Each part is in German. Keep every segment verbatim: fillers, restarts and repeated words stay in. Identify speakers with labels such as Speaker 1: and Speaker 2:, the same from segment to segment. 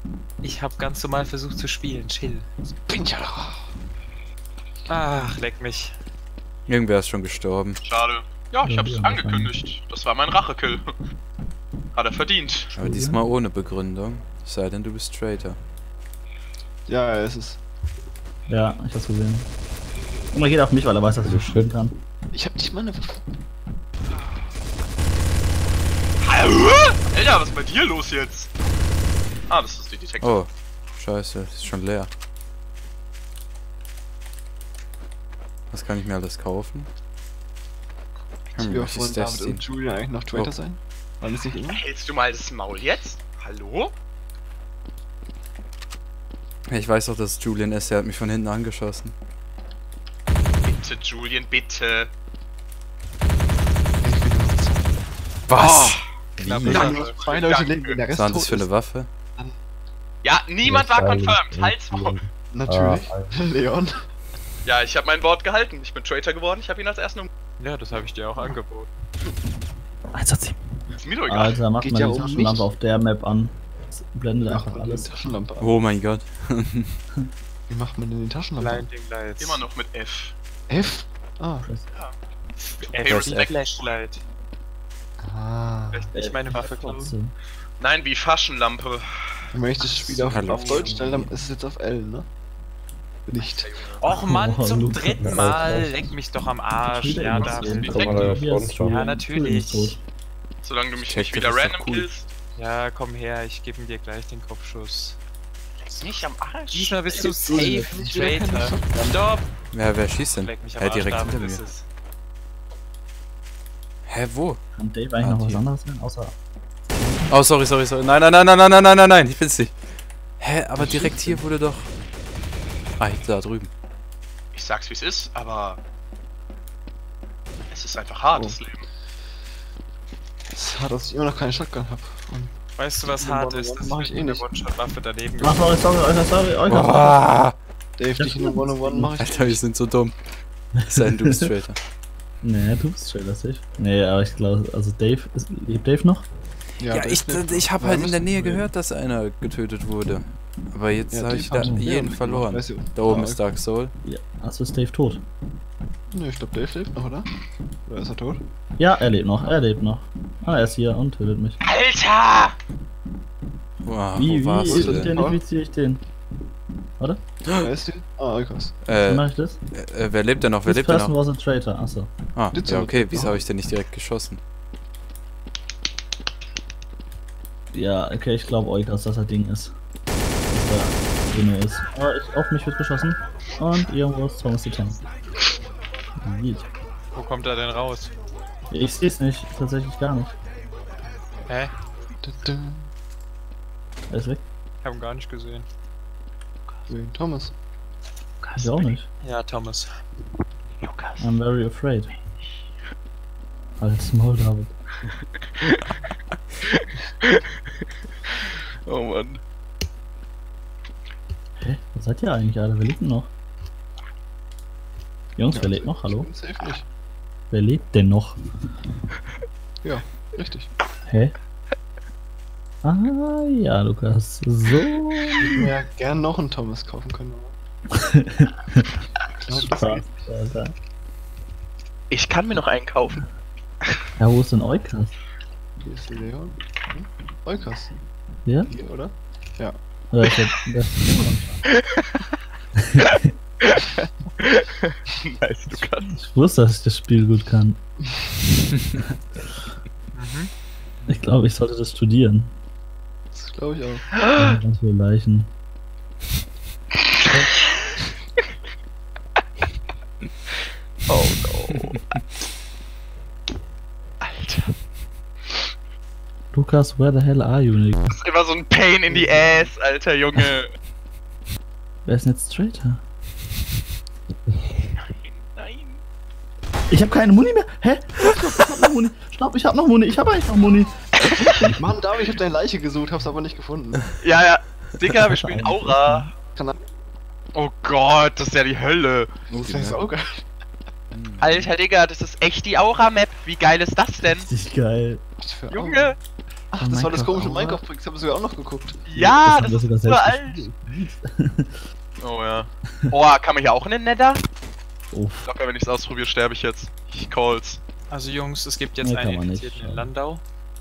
Speaker 1: Ich habe ganz normal versucht zu spielen. Chill.
Speaker 2: Bin ja.
Speaker 1: Ach, leck mich.
Speaker 3: Irgendwer ist schon gestorben.
Speaker 4: Schade. Ja, ich
Speaker 5: Ja,
Speaker 4: hab's
Speaker 5: ja,
Speaker 4: angekündigt. Das war mein Rachekill. Hat er verdient.
Speaker 3: Aber diesmal ohne Begründung. Es sei denn, du bist Traitor.
Speaker 2: Ja, er ist es.
Speaker 5: Ja, ich hab's gesehen. Und er geht auf mich, weil er weiß, dass ich so schön kann.
Speaker 2: Ich hab nicht mal eine Waffe.
Speaker 4: Alter, was ist bei dir los jetzt? Ah, das ist die Detektor.
Speaker 3: Oh, scheiße, das ist schon leer. Was kann ich mir alles kaufen? Hm,
Speaker 2: Wir
Speaker 3: was
Speaker 2: wollen
Speaker 3: ist
Speaker 2: David
Speaker 3: das
Speaker 2: und
Speaker 3: denn?
Speaker 2: Julian eigentlich noch Traitor
Speaker 3: Oh.
Speaker 2: sein? Waren das nicht immer?
Speaker 4: Hältst du mal das Maul jetzt? Hallo?
Speaker 3: Ich weiß doch, dass Julian ist, der hat mich von hinten angeschossen.
Speaker 4: Bitte, Julian, bitte.
Speaker 3: Was?
Speaker 1: Knapp.
Speaker 3: Wie?
Speaker 4: Danke.
Speaker 2: Danke. Zwei Leute
Speaker 4: Danke.
Speaker 2: leben, der
Speaker 3: Was
Speaker 2: Rest
Speaker 3: war
Speaker 2: tot
Speaker 3: das für eine
Speaker 2: ist.
Speaker 3: Waffe?
Speaker 4: Ja, niemand war
Speaker 5: Ja,
Speaker 4: confirmed.
Speaker 5: ja,
Speaker 4: Halt's
Speaker 5: ja.
Speaker 4: Maul.
Speaker 2: Natürlich.
Speaker 5: Ah,
Speaker 2: Leon.
Speaker 4: Ja, ich habe mein Wort gehalten. Ich bin Traitor geworden. Ich habe ihn als ersten um...
Speaker 1: Ja, das habe ich dir auch angeboten.
Speaker 5: eins hat sie.
Speaker 4: Ist mir doch egal.
Speaker 5: Alter, mach
Speaker 2: Geht
Speaker 5: mal
Speaker 2: ja
Speaker 5: die
Speaker 2: um
Speaker 5: Taschenlampe
Speaker 2: mich.
Speaker 5: auf der Map an. Das blendet
Speaker 2: Mach
Speaker 5: einfach
Speaker 2: mal
Speaker 5: alles.
Speaker 2: die Taschenlampe an.
Speaker 3: Oh mein Gott.
Speaker 2: Wie macht man denn die Taschenlampe an?
Speaker 1: Blinding Lights.
Speaker 4: Immer noch mit F.
Speaker 2: F? Ah.
Speaker 4: Hey,
Speaker 1: F
Speaker 4: respect.
Speaker 1: Flashlight.
Speaker 2: Ah.
Speaker 1: Vielleicht nicht meine Waffe klauen.
Speaker 5: Trotzdem.
Speaker 4: Nein, wie Faschenlampe.
Speaker 2: Wenn man das Spiel auf,
Speaker 3: Hallo.
Speaker 2: auf Deutsch stellt, dann ist es jetzt auf L, ne? Nicht.
Speaker 1: Och Mann,
Speaker 5: Oh,
Speaker 1: zum
Speaker 5: Lukas.
Speaker 1: dritten Mal. Leck mich doch am Arsch. Ja, da. Ja, natürlich.
Speaker 4: Solange du mich
Speaker 3: Check,
Speaker 4: nicht wieder
Speaker 3: das ist doch
Speaker 4: random
Speaker 3: cool.
Speaker 4: killst.
Speaker 1: Ja, komm her, ich gebe dir gleich den Kopfschuss.
Speaker 4: Nicht am Arsch.
Speaker 1: Diesmal bist du
Speaker 2: Ey,
Speaker 1: safe,
Speaker 2: nicht wieder keine
Speaker 1: Traitor.
Speaker 2: Shotgun.
Speaker 1: Stopp!
Speaker 3: Ja, wer schießt denn?
Speaker 1: Leck mich am
Speaker 3: Hä,
Speaker 1: Arsch,
Speaker 3: direkt
Speaker 1: David,
Speaker 3: hinter
Speaker 1: ist
Speaker 3: mir.
Speaker 1: es.
Speaker 3: Hä, wo?
Speaker 5: Kann Dave eigentlich
Speaker 3: Ah,
Speaker 5: noch was
Speaker 3: die.
Speaker 5: anderes sein? Außer.
Speaker 3: Oh, sorry, sorry, sorry. Nein, nein, nein, nein, nein, nein, nein, nein, nein, ich bin's nicht. Hä, aber direkt hier wurde doch... Ah, da drüben.
Speaker 4: Ich sag's wie es ist, aber... Es ist einfach hart,
Speaker 2: Oh.
Speaker 4: das Leben.
Speaker 2: Es hat, dass ich immer noch keine Shotgun hab. Und
Speaker 1: Weißt du, was
Speaker 2: Den
Speaker 1: hart
Speaker 2: One-on-One
Speaker 1: ist? Das
Speaker 2: mach ich eh
Speaker 1: eine
Speaker 2: nicht.
Speaker 1: One-Shot-Waffe daneben.
Speaker 5: Ach, sorry, sorry, Eucher, sorry, Eucher.
Speaker 3: Boah,
Speaker 2: Dave, dich in einem One-on-One mach ich
Speaker 3: Alter, wir sind so dumm. Es sei denn, du bist Traitor.
Speaker 5: Nee, du bist Traitor, safe. Nee, aber ich glaube, also Dave, ist, lebt Dave noch?
Speaker 3: Ja,
Speaker 2: Dave
Speaker 3: ich,
Speaker 2: lebt.
Speaker 3: ich habe
Speaker 2: Ja,
Speaker 3: halt in der
Speaker 2: müssen
Speaker 3: Nähe
Speaker 2: wir-
Speaker 3: gehört, dass einer getötet wurde. Aber jetzt
Speaker 2: Ja,
Speaker 3: habe
Speaker 2: Dave
Speaker 3: ich da
Speaker 2: hat schon
Speaker 3: jeden
Speaker 2: Leon
Speaker 3: verloren.
Speaker 2: mitgemacht, weißt du.
Speaker 3: Da oben
Speaker 2: Ah,
Speaker 3: ist Dark Soul.
Speaker 5: Ja. Achso, ist Dave tot?
Speaker 2: Ne, ich glaub, Dave lebt noch, oder? Oder ist er tot?
Speaker 5: Ja, er lebt noch, er lebt noch. Ah, er ist hier und tötet mich.
Speaker 4: Alter!
Speaker 3: Wow,
Speaker 5: Wie,
Speaker 3: wo warst
Speaker 5: wie
Speaker 3: du denn?
Speaker 5: identifiziere ich den? Warte,
Speaker 2: Wer ist die? Ah, Eukos.
Speaker 5: wie
Speaker 3: Äh,
Speaker 5: mach ich das?
Speaker 3: äh, wer lebt denn noch? Wer
Speaker 5: This
Speaker 3: lebt denn
Speaker 5: person
Speaker 3: noch?
Speaker 5: was a traitor, achso.
Speaker 3: Ah,
Speaker 2: Lebt
Speaker 3: ja,
Speaker 2: sie
Speaker 3: okay,
Speaker 2: noch?
Speaker 3: wieso
Speaker 2: Ah.
Speaker 3: habe ich denn nicht direkt geschossen?
Speaker 5: Ja, okay, ich glaube Eukas, dass er Ding ist. Dass er Ding ist. Aber ich, auf mich wird geschossen. Und irgendwo ist Thomas the Tank. Yeet.
Speaker 1: Wo kommt er denn raus?
Speaker 5: Ich sehe es nicht, tatsächlich gar nicht.
Speaker 1: Hä?
Speaker 2: Da, da.
Speaker 5: Er ist weg.
Speaker 1: Ich hab ihn gar nicht gesehen.
Speaker 2: Wen? Thomas.
Speaker 5: Ich auch nicht.
Speaker 1: Ja, Thomas.
Speaker 4: Lukas.
Speaker 5: I'm very afraid. Als Maul, David.
Speaker 4: Oh Mann.
Speaker 5: Hä? Wo seid ihr eigentlich alle? Wer lebt denn noch? Jungs, wer lebt noch? Hallo?
Speaker 2: Ich bin safe nicht.
Speaker 5: Wer lebt denn noch?
Speaker 2: Ja, richtig.
Speaker 5: Hä? Ah, ja, Lukas. So.
Speaker 2: Ich hätte ja gern noch einen Thomas kaufen können. Aber
Speaker 5: Spaß, Alter.
Speaker 4: Ich kann mir noch einen kaufen.
Speaker 5: Ja, wo ist denn Eukas?
Speaker 2: hier ist Leon. Hm? Eukos.
Speaker 5: Ja?
Speaker 2: Hier, oder?
Speaker 5: Oder ich hab, das
Speaker 4: Nice, Lukas.
Speaker 5: ich wusste, dass ich das Spiel gut kann.
Speaker 1: Mhm.
Speaker 5: Ich glaube, ich sollte das studieren.
Speaker 2: Das glaube ich auch.
Speaker 5: Ganz viele Leichen.
Speaker 4: Oh no. Alter.
Speaker 5: Lukas, where the hell are you, Nigga?
Speaker 4: Das ist immer so ein Pain in the ass, alter Junge.
Speaker 5: Wer ist denn jetzt Traitor?
Speaker 4: Nein.
Speaker 5: Ich habe keine Muni mehr. Hä? Ich hab noch Muni. Stopp, ich hab noch Muni. Ich habe eigentlich noch Muni.
Speaker 2: Mann, David, ich hab deine Leiche gesucht, hab's aber nicht gefunden.
Speaker 4: Ja, ja. Digga, wir spielen Aura.
Speaker 2: Kann er.
Speaker 4: Oh Gott, das ist ja die Hölle.
Speaker 2: Das ist auch geil.
Speaker 4: Alter, Digga, das ist echt die Aura-Map. Wie geil ist das denn?
Speaker 5: Richtig geil.
Speaker 2: Was für
Speaker 4: Junge.
Speaker 2: Ach, das war das komische Minecraft-Projekt, ich habe sogar auch noch geguckt.
Speaker 4: Ja,
Speaker 5: das
Speaker 4: das
Speaker 5: haben wir
Speaker 4: ist
Speaker 5: sogar
Speaker 4: super
Speaker 5: selbst
Speaker 4: alt. Oh ja. Oh, kann man hier auch in den Nether?
Speaker 5: Uff.
Speaker 4: Locker, wenn ich's ausprobiere, sterbe ich jetzt. Ich call's.
Speaker 1: Also Jungs, es gibt jetzt
Speaker 5: Nee,
Speaker 1: einen
Speaker 5: kann man nicht.
Speaker 1: Infizierten in Landau.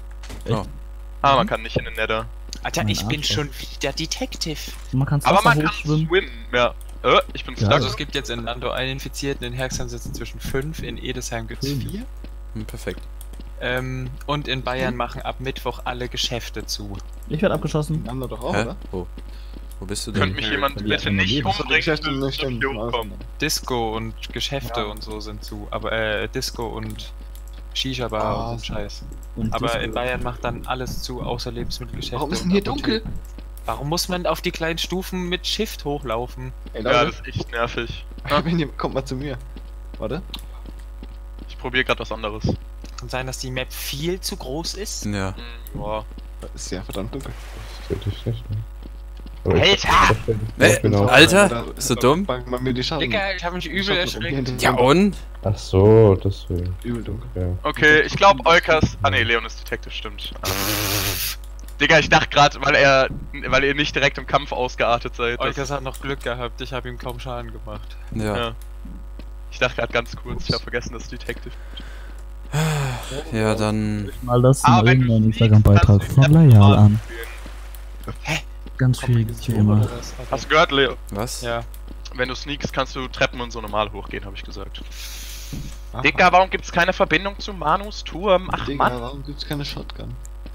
Speaker 4: Ah, man kann nicht in den Nether.
Speaker 1: Alter,
Speaker 5: Mein
Speaker 1: ich bin
Speaker 5: Arsch.
Speaker 1: schon wieder Detective.
Speaker 5: Man kann
Speaker 4: Aber man kann
Speaker 5: hochschwimmen.
Speaker 4: swimmen. Ja. Äh, ich bin
Speaker 5: Ja.
Speaker 4: stuck.
Speaker 1: Also es gibt jetzt in Landau einen Infizierten, in Herxheim sitzen zwischen fünf, in Edesheim gibt's
Speaker 5: Fünf.
Speaker 1: vier.
Speaker 3: Hm, perfekt.
Speaker 1: Ähm, und in Bayern machen ab Mittwoch alle Geschäfte zu.
Speaker 5: Ich werde abgeschossen.
Speaker 2: Die anderen doch auch,
Speaker 3: Hä?
Speaker 2: oder?
Speaker 3: Wo? Wo bist du
Speaker 4: Könnte
Speaker 3: denn?
Speaker 4: mich jemand
Speaker 5: Ja,
Speaker 4: bitte
Speaker 5: ja,
Speaker 4: nicht
Speaker 5: ja,
Speaker 2: Das hat die
Speaker 4: umbringen,
Speaker 2: Geschäfte
Speaker 4: bis
Speaker 2: nicht
Speaker 4: ich
Speaker 2: in
Speaker 4: hier hochkomme.
Speaker 1: Disco und Geschäfte
Speaker 2: Ja.
Speaker 1: und so sind zu. Aber äh, Disco und Shisha-Bar
Speaker 2: Ah,
Speaker 1: und so ein Scheiß.
Speaker 5: Und
Speaker 1: Aber
Speaker 5: das-
Speaker 1: in Bayern macht dann alles zu, außer Lebensmittelgeschäfte.
Speaker 2: Warum ist denn
Speaker 1: und
Speaker 2: hier
Speaker 1: Apotheken.
Speaker 2: dunkel?
Speaker 1: Warum muss man auf die kleinen Stufen mit Shift hochlaufen?
Speaker 2: Ey,
Speaker 4: Ja,
Speaker 2: Leute,
Speaker 4: das ist echt nervig.
Speaker 2: wenn ihr, kommt mal zu mir. Warte.
Speaker 4: Ich probiere gerade was anderes.
Speaker 1: Kann sein, dass die Map viel zu groß ist?
Speaker 3: Ja.
Speaker 4: Hm, Boah.
Speaker 2: Da ist ja verdammt dunkel.
Speaker 6: Das hätte ich nicht, ne? Aber
Speaker 4: Alter!
Speaker 6: ich- das
Speaker 3: Äh,
Speaker 6: ja, genau.
Speaker 3: Alter,
Speaker 2: Da-
Speaker 3: bist du dumm?
Speaker 2: Bangen mal mir die Schatten.
Speaker 1: Digga, ich habe mich übel
Speaker 2: Schatten
Speaker 1: erschreckt.
Speaker 2: rum.
Speaker 3: Ja und?
Speaker 6: Ach so, deswegen.
Speaker 2: Übel dunkel.
Speaker 6: Ja.
Speaker 4: Okay, ich glaube Eukas. Ah ne, Leon ist Detective, stimmt. Digga, ich dachte gerade, weil er weil ihr nicht direkt im Kampf ausgeartet seid. dass-
Speaker 1: Eukas hat noch Glück gehabt, ich habe ihm kaum Schaden gemacht.
Speaker 3: Ja.
Speaker 4: Ja. Ich dachte gerade ganz kurz, ich habe vergessen, dass Detective.
Speaker 3: Ja, dann.
Speaker 5: Mal das
Speaker 4: Ah,
Speaker 5: in
Speaker 4: wenn du
Speaker 5: irgendeinen
Speaker 4: sneakst,
Speaker 5: Instagram-Beitrag
Speaker 4: kannst du
Speaker 5: von
Speaker 4: die
Speaker 5: Layal
Speaker 4: App
Speaker 5: an.
Speaker 1: Hä?
Speaker 5: Ganz schwieriges Thema.
Speaker 4: Hast du gehört, Leo?
Speaker 3: Was?
Speaker 1: Ja.
Speaker 4: Wenn du sneakst, kannst du Treppen und so normal hochgehen, habe ich gesagt.
Speaker 2: Aha.
Speaker 4: Digga, warum gibt's keine Verbindung zu Manus Turm? Ach
Speaker 2: Digga,
Speaker 4: Mann.
Speaker 2: warum gibt's keine Shotgun?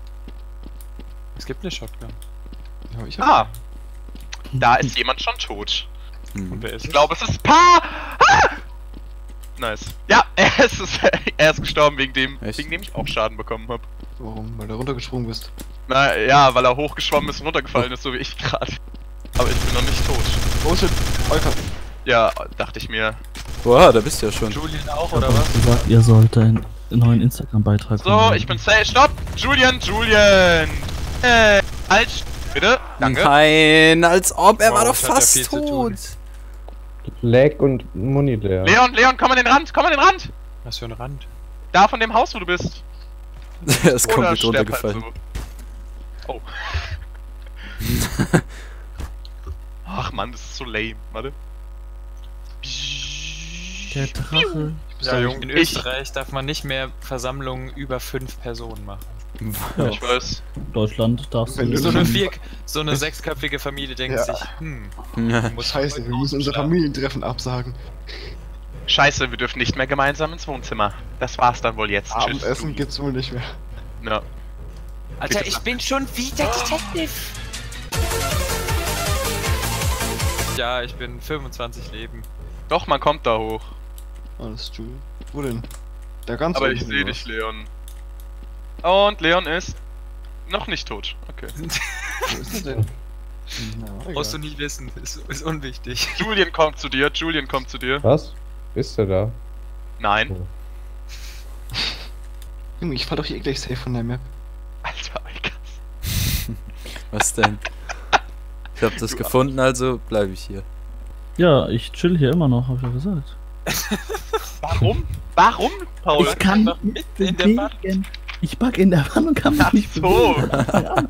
Speaker 1: Es gibt eine Shotgun.
Speaker 2: Ja, ich hab
Speaker 4: Ah, da ist jemand schon tot.
Speaker 1: Und
Speaker 3: Hm.
Speaker 1: wer ist
Speaker 4: Ich
Speaker 1: es?
Speaker 4: glaube, es ist Pa! Ah! Nice. Ja, er ist, es- er ist gestorben, wegen dem,
Speaker 3: Echt?
Speaker 4: wegen dem ich auch Schaden bekommen habe.
Speaker 2: Warum? Weil du runtergesprungen bist.
Speaker 4: Na ja, weil er hochgeschwommen ist und runtergefallen ist, so wie ich gerade. Aber ich bin noch nicht tot.
Speaker 2: Oh shit, Euka.
Speaker 4: Ja, dachte ich mir.
Speaker 3: Boah, da bist du ja schon.
Speaker 1: Julian auch,
Speaker 5: Ich hab
Speaker 1: oder
Speaker 5: euch
Speaker 1: was?
Speaker 5: gesagt, ihr sollt einen neuen Instagram-Beitrag
Speaker 4: So, ich bin safe. Stopp! Julian, Julian! Äh, halt, bitte. Danke.
Speaker 3: Nein, als ob, er war
Speaker 1: Wow,
Speaker 3: doch
Speaker 1: das hat ja viel
Speaker 3: fast
Speaker 1: zu tun.
Speaker 3: tot.
Speaker 6: Lag und Muni leer.
Speaker 4: Leon, Leon, komm an den Rand, komm an den Rand!
Speaker 1: Was für ein Rand.
Speaker 4: Da von dem Haus, wo du bist.
Speaker 3: Er ist
Speaker 4: Oder
Speaker 3: komplett
Speaker 4: sterb halt
Speaker 3: runtergefallen.
Speaker 4: so. Oh. Ach man, das ist so lame. Warte.
Speaker 5: Der Drache.
Speaker 4: Ja, Junge,
Speaker 1: In
Speaker 4: ich,
Speaker 1: Österreich darf man nicht mehr Versammlungen über fünf Personen machen.
Speaker 5: Ja,
Speaker 4: ich weiß.
Speaker 5: Deutschland darfst
Speaker 2: Wenn
Speaker 5: du.
Speaker 2: du
Speaker 1: So eine,
Speaker 2: Mhm.
Speaker 1: vier, so eine sechsköpfige Familie denkt
Speaker 2: Ja.
Speaker 1: sich, hm,
Speaker 3: Ja.
Speaker 1: muss
Speaker 2: Scheiße, wir müssen unser Familientreffen absagen.
Speaker 4: Scheiße, wir dürfen nicht mehr gemeinsam ins Wohnzimmer. Das war's dann wohl jetzt.
Speaker 2: Abendessen gibt's wohl nicht mehr.
Speaker 4: Ja.
Speaker 1: Alter, ich bin schon wieder Detective. Ja, ich bin fünfundzwanzig Leben.
Speaker 4: Doch, man kommt da hoch.
Speaker 2: Alles Jules. Wo denn? Da ganz
Speaker 4: Aber
Speaker 2: unten,
Speaker 4: ich sehe
Speaker 2: oder
Speaker 4: dich, Leon. Und Leon ist noch nicht tot. Okay.
Speaker 2: was? Wo ist er denn? Na,
Speaker 1: Brauchst du
Speaker 2: egal.
Speaker 1: nie wissen, ist, ist unwichtig.
Speaker 4: Julian kommt zu dir, Julian kommt zu dir.
Speaker 6: Was? Ist er da?
Speaker 4: Nein.
Speaker 2: Junge, ich fall doch hier gleich safe von der Map.
Speaker 4: Alter, Alter.
Speaker 3: Was denn? Ich hab das
Speaker 4: Du
Speaker 3: gefunden, also bleibe ich hier.
Speaker 5: Ja, ich chill hier immer noch, hab ich ja gesagt.
Speaker 4: Warum? Warum, Paul?
Speaker 5: Ich kann
Speaker 1: einfach
Speaker 5: nicht
Speaker 1: mitten in der Wand.
Speaker 5: bewegen. Ich bug in der Wand und kann mich
Speaker 4: Ach
Speaker 5: nicht
Speaker 4: so.
Speaker 5: bewegen.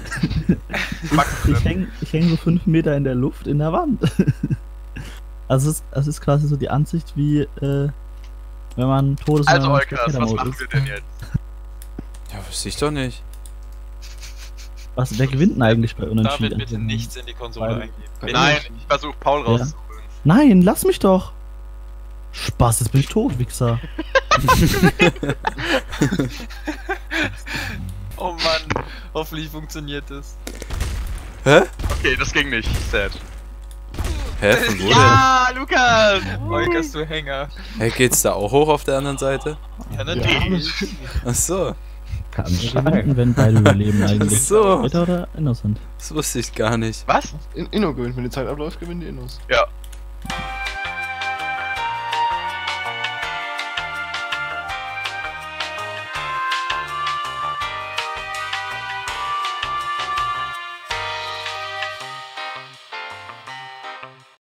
Speaker 5: Ich häng, ich häng so fünf Meter in der Luft in der Wand. Also es ist, es ist quasi so die Ansicht wie, äh, wenn man Todes...
Speaker 4: Also, Eukas, was machen wir denn jetzt?
Speaker 3: Ja, wüsste ich doch nicht.
Speaker 5: Was, wer gewinnt denn eigentlich bei Unentschieden?
Speaker 1: David, bitte nichts in die Konsole
Speaker 5: Weil-
Speaker 1: eingeben.
Speaker 2: Bei
Speaker 4: Nein,
Speaker 2: Unentschieden.
Speaker 4: ich versuche Paul
Speaker 5: Ja.
Speaker 4: rauszuholen.
Speaker 5: Nein, lass mich doch! Spaß, jetzt bin ich tot, Wichser.
Speaker 1: Oh Mann, hoffentlich funktioniert das.
Speaker 3: Hä?
Speaker 4: Okay, das ging nicht. Sad.
Speaker 3: Hä, von wo
Speaker 4: Ja, Lukas!
Speaker 1: Olgas, du Hänger.
Speaker 3: denn? Hä, geht's da auch hoch auf der anderen Seite?
Speaker 1: Ja, natürlich.
Speaker 3: Ach so,
Speaker 6: Kann
Speaker 5: Wir
Speaker 6: sein.
Speaker 5: gewinnen, wenn beide überleben
Speaker 3: ach
Speaker 5: eigentlich.
Speaker 3: so.
Speaker 5: Bitter oder Innocent?
Speaker 3: Das wusste ich gar nicht.
Speaker 4: Was?
Speaker 2: In Inno gewinnt, wenn die Zeit abläuft, gewinnen die Innos.
Speaker 4: Ja,